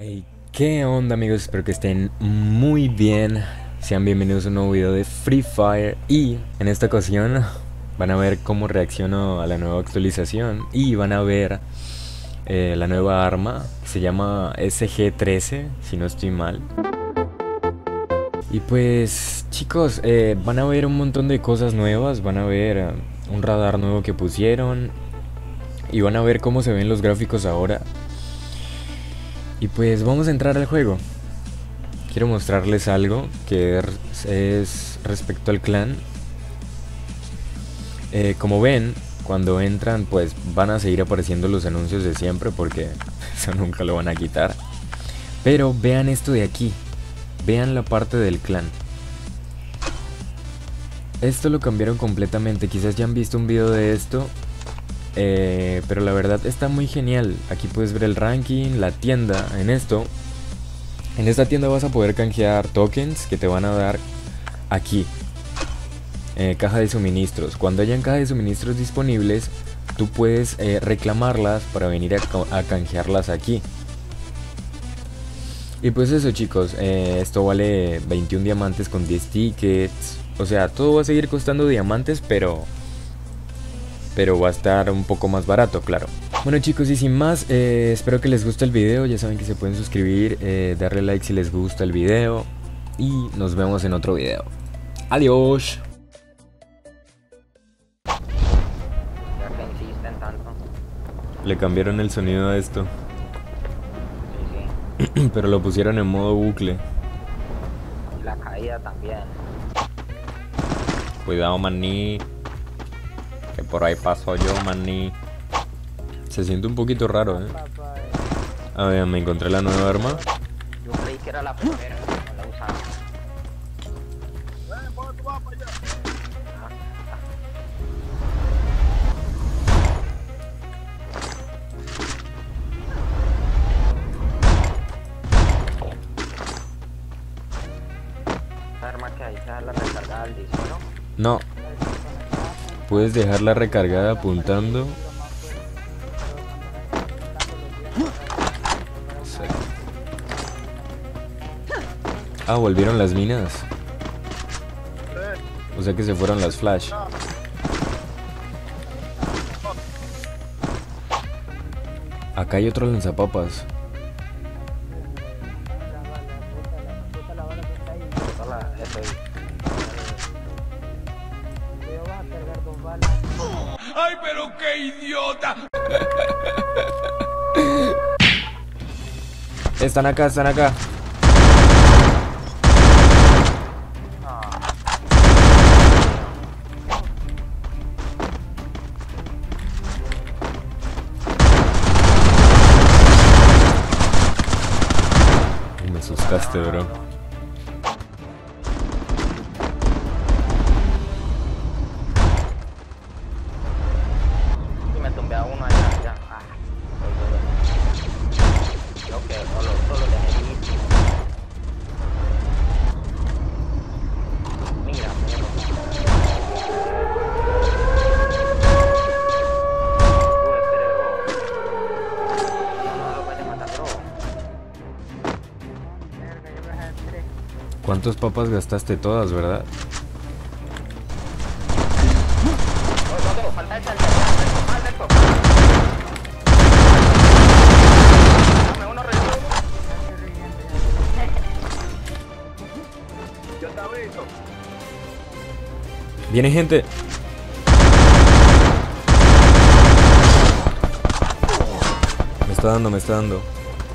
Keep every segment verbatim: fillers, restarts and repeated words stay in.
Hey, ¿qué onda amigos? Espero que estén muy bien. Sean bienvenidos a un nuevo video de Free Fire. Y en esta ocasión van a ver cómo reacciono a la nueva actualización. Y van a ver eh, la nueva arma, que se llama S G trece, si no estoy mal. Y pues chicos, eh, van a ver un montón de cosas nuevas. Van a ver uh, un radar nuevo que pusieron. Y van a ver cómo se ven los gráficos ahora. Y pues vamos a entrar al juego. Quiero mostrarles algo que es respecto al clan. eh, Como ven, cuando entran pues van a seguir apareciendo los anuncios de siempre, porque eso nunca lo van a quitar. Pero vean esto de aquí. Vean la parte del clan. Esto lo cambiaron completamente. Quizás ya han visto un video de esto, eh, pero la verdad está muy genial. Aquí puedes ver el ranking, la tienda. En esto En esta tienda vas a poder canjear tokens que te van a dar aquí, eh, caja de suministros. Cuando hayan caja de suministros disponibles, tú puedes eh, reclamarlas para venir a, a canjearlas aquí. Y pues eso chicos, eh, esto vale veintiún diamantes con diez tickets. O sea, todo va a seguir costando diamantes, pero... Pero va a estar un poco más barato, claro. Bueno chicos, y sin más, eh, espero que les guste el video. Ya saben que se pueden suscribir, eh, darle like si les gusta el video. Y nos vemos en otro video. Adiós. Ya que insisten tanto. Le cambiaron el sonido a esto. Sí, sí. Pero lo pusieron en modo bucle. Y la caída también. Cuidado maní, que por ahí paso yo maní. Se siente un poquito raro, eh. A ver, me encontré la nueva arma. Yo creí que era la primera, no la usaba. Esa arma que ahí se da la recargada al disco, ¿no? No. Puedes dejarla recargada apuntando. Ah, volvieron las minas. O sea que se fueron las flash. Acá hay otro lanzapapas. ¡Ay, pero qué idiota! Están acá, están acá. Me asustaste, bro. Y me tumbé a uno allá, allá. Ah, yo que solo, solo dejé listo. Mira, perro. Tú, espere, bro. No, no lo vayas a matar, bro. ¿Cuántas papas gastaste? Todas, ¿verdad? Oh, no, no, falta el salto, falta el salto. Dame uno, revivo. Yo te aviso. Viene gente. Me está dando, me está dando.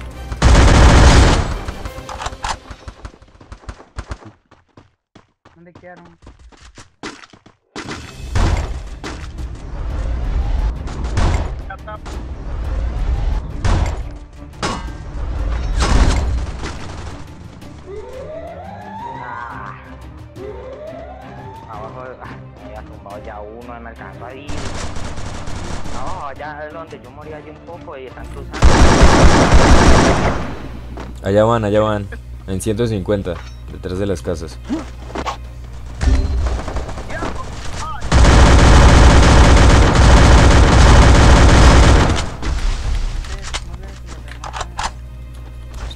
¿Dónde quedaron? Ah. Abajo, ah, me había tumbado ya uno, me alcanzó ahí. Abajo, allá es donde yo morí allí un poco y están cruzando. Allá van, allá van. En ciento cincuenta, detrás de las casas.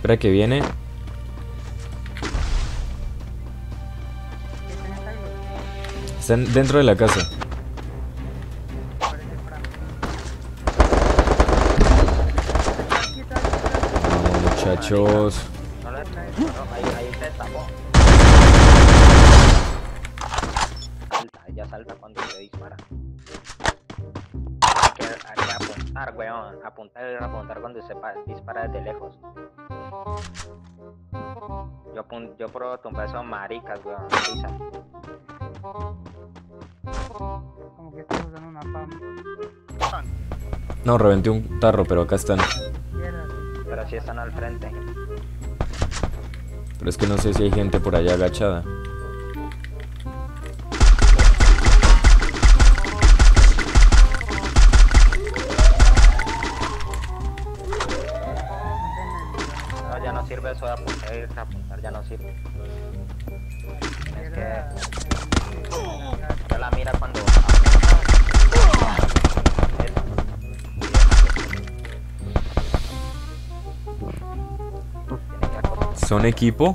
Espera que viene. Están dentro de la casa. No, muchachos. No, le- no, ahí, ahí se tapó. Salta, ella salta cuando se dispara. Hay que, hay que apuntar, weón. Apuntar, apuntar cuando se pa- dispara desde lejos. Yo, apun- yo pruebo tumbar esos maricas, weón. Lisa. Como que estamos usando una pam. No, reventé un tarro, pero acá están. Izquierda, sí. Pero sí están al frente. Pero es que no sé si hay gente por allá agachada. No, ya no sirve eso de apuntar, apuntar ya no sirve. Es que ya la mira cuando ¿Son equipo?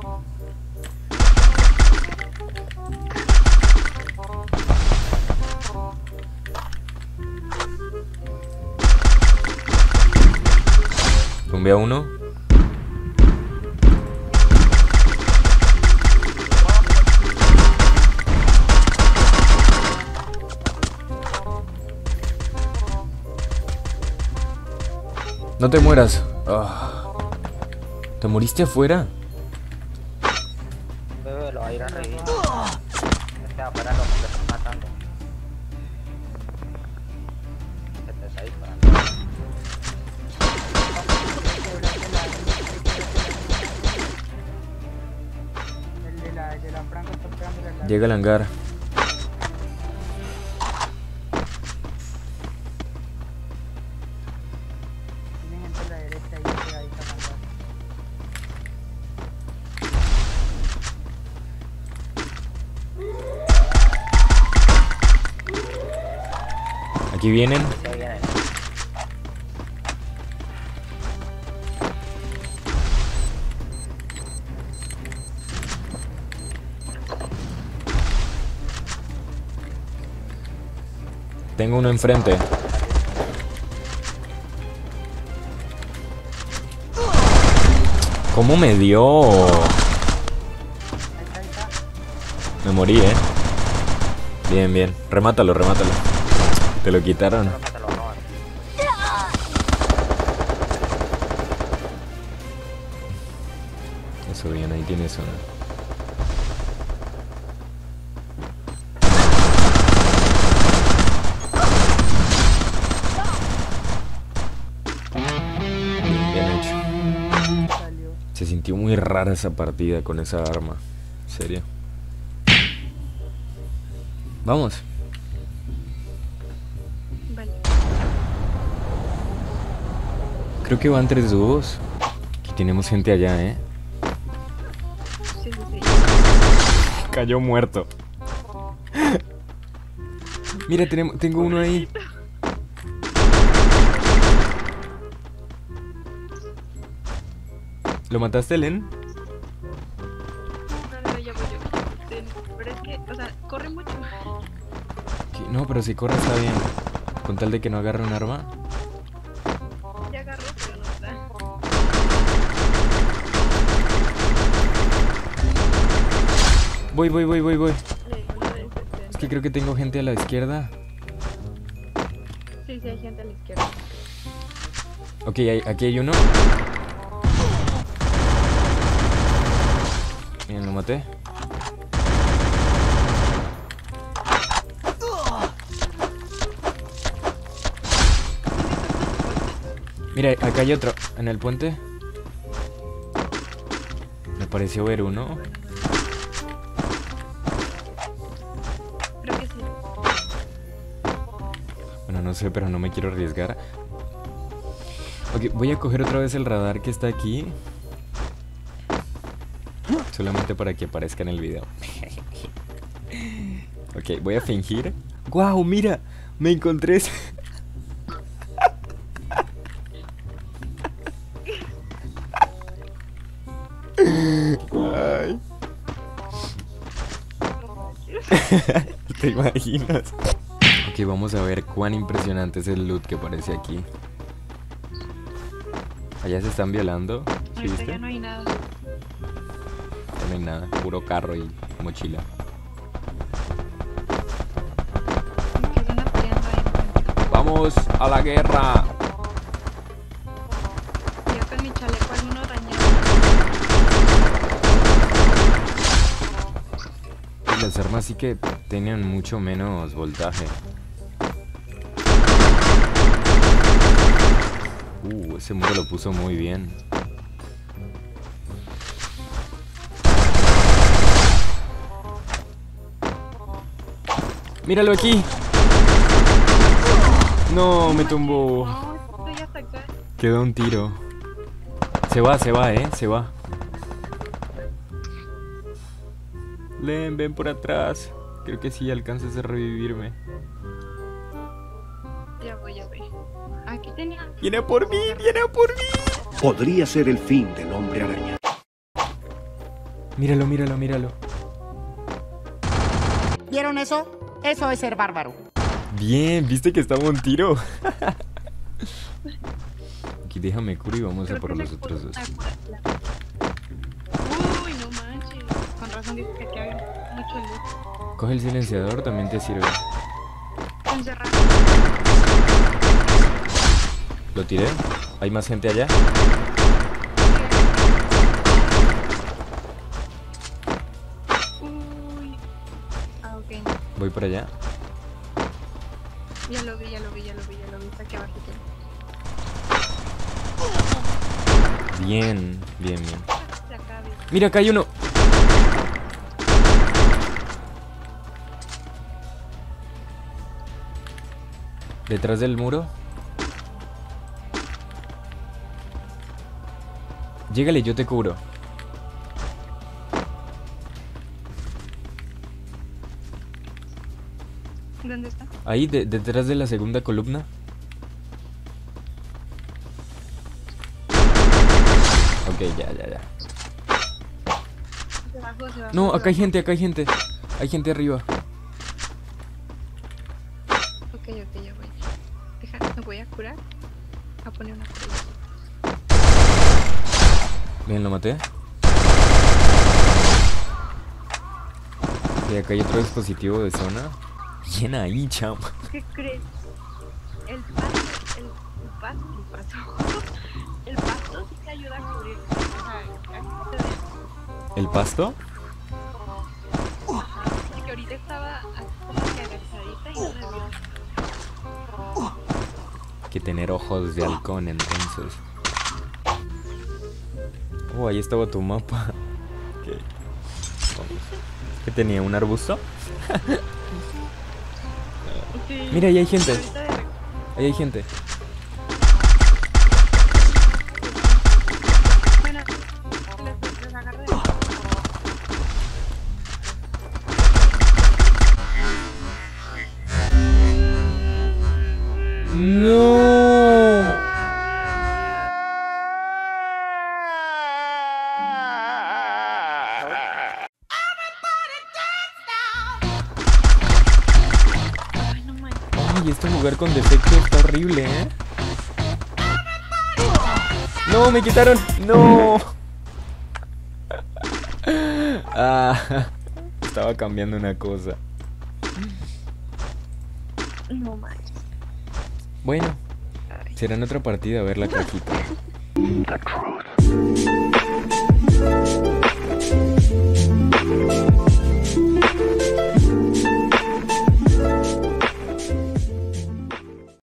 Tumbé a uno. No te mueras. Ah. ¿Te moriste afuera? bebé lo va a ir a reír. Este afuera lo que te están matando. Se te está disparando. El de la, el de la Franco está pegándole al lado. Llega al hangar. Tiene gente a la derecha y pegadita al hangar. Aquí vienen. Ya viene. Tengo uno enfrente. ¿Cómo me dio? Ahí está, ahí está. Me morí, eh. Bien, bien. Remátalo, remátalo. Te lo quitaron. Creo que te lo roban. Eso bien, ahí tienes uno. Bien, bien hecho. Salió. Se sintió muy rara esa partida con esa arma. En serio. Vamos. Vale. Creo que van tres dúos. Aquí tenemos gente allá, eh. Sí, sí, sí. Cayó muerto. Mira, tenemos, tengo uno ahí. ¿Lo mataste, Len? No, no, ya voy yo. Ten- Pero es que, o sea, corre mucho. ¿Qué? No, pero si corre está bien. Con tal de que no agarre un arma. Ya agarró, pero no está. Voy, voy, voy, voy, voy. Le digo lo de setenta. Es que creo que tengo gente a la izquierda. Sí, sí, hay gente a la izquierda. Ok, hay- aquí hay uno. Bien, lo maté. Mira, acá hay otro. En el puente. Me pareció ver uno. Creo que sí. Bueno, no sé, pero no me quiero arriesgar. Ok, voy a coger otra vez el radar que está aquí. Solamente para que aparezca en el video. Ok, voy a fingir. ¡Guau! Mira, me encontré ese- Ay. ¿Te imaginas? Ok, vamos a ver cuán impresionante es el loot que aparece aquí. Allá se están violando. ¿Sí Ahorita viste? ya no hay nada. Ya no hay nada, puro carro y mochila. Que se andan peleando ahí enfrente. ¡Vamos a la guerra! Yo con mi chaleco al uno dañado. Y las armas sí que tenían mucho menos voltaje. Uh, ese muro lo puso muy bien. ¡Míralo aquí! No, me tumbó. No, estoy hasta acá. Quedó un tiro. Se va, se va, eh, se va. Len, ven por atrás. Creo que sí alcanzas a revivirme. Ya voy, ya voy. Aquí tenía. ¡Viene por mí! ¡Viene por mí! Podría ser el fin del hombre araña. Míralo, míralo, míralo. ¿Vieron eso? Eso es ser bárbaro. Bien, ¿viste que estaba un tiro? Aquí déjame curo y vamos a Creo por que los se otros puso dos. una cura. Uy, no manches. Con razón dice que aquí hay mucho luz. Coge el silenciador, también te sirve. Encerrado. Lo tiré. ¿Hay más gente allá? Uy. Ah, ok. Voy por allá. Ya lo vi, ya lo vi, ya lo vi, ya lo vi. Está aquí abajito. Bien, bien, bien. Se acabe. Mira, acá hay uno. Detrás del muro. Llégale, yo te cubro. ¿Dónde está? Ahí, de- detrás de la segunda columna. Ok, ya, ya, ya. Se bajó, se bajó. No, se acá hay bajó. gente, acá hay gente. Hay gente arriba. Ok, ok, ya voy. Deja, me voy a curar. A poner una cura. Bien, lo maté. Y acá hay otro dispositivo de zona. Bien ahí, chamo. ¿Qué crees? El pasto, el, el pasto, el pasto. El pasto sí te ayuda a cubrir. O sea, aquí te deja. ¿El pasto? Porque ahorita estaba así como que agachadita y no me vio. Que tener ojos de halcón, entonces. Oh, ahí estaba tu mapa. Ok. Vamos. ¿Qué tenía? ¿Un arbusto? Sí. Mira, ahí hay gente. Ahorita de rec- Ahí hay gente. Bueno, les, les agarro de... ¡No! Ay, no manches. Ay, este jugar con defecto está horrible, ¿eh? ¡No, me quitaron! ¡No! Ah, estaba cambiando una cosa. No manches. Bueno, Ay. será en otra partida a ver la cajita. The truth.